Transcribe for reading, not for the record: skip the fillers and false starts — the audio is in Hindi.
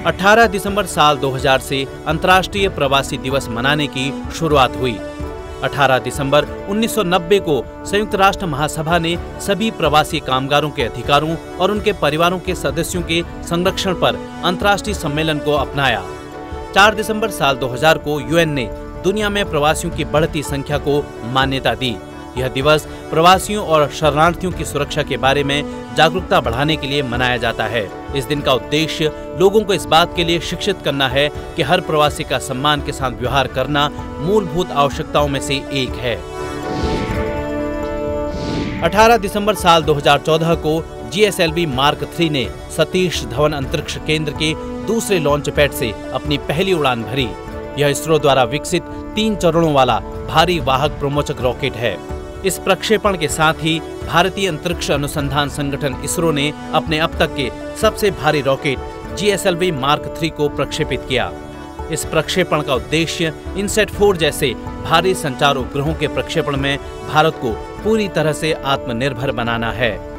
18 दिसंबर साल 2000 से अंतर्राष्ट्रीय प्रवासी दिवस मनाने की शुरुआत हुई। 18 दिसंबर 1990 को संयुक्त राष्ट्र महासभा ने सभी प्रवासी कामगारों के अधिकारों और उनके परिवारों के सदस्यों के संरक्षण पर अंतर्राष्ट्रीय सम्मेलन को अपनाया। 4 दिसंबर साल 2000 को यूएन ने दुनिया में प्रवासियों की बढ़ती संख्या को मान्यता दी। यह दिवस प्रवासियों और शरणार्थियों की सुरक्षा के बारे में जागरूकता बढ़ाने के लिए मनाया जाता है। इस दिन का उद्देश्य लोगों को इस बात के लिए शिक्षित करना है कि हर प्रवासी का सम्मान के साथ व्यवहार करना मूलभूत आवश्यकताओं में से एक है। 18 दिसंबर साल 2014 को GSLV मार्क 3 ने सतीश धवन अंतरिक्ष केंद्र के दूसरे लॉन्च पैड से अपनी पहली उड़ान भरी। यह इसरो द्वारा विकसित 3 चरणों वाला भारी वाहक प्रोमोचक रॉकेट है। इस प्रक्षेपण के साथ ही भारतीय अंतरिक्ष अनुसंधान संगठन इसरो ने अपने अब तक के सबसे भारी रॉकेट GSLV मार्क 3 को प्रक्षेपित किया। इस प्रक्षेपण का उद्देश्य इनसैट 4 जैसे भारी संचार उपग्रहों के प्रक्षेपण में भारत को पूरी तरह से आत्मनिर्भर बनाना है।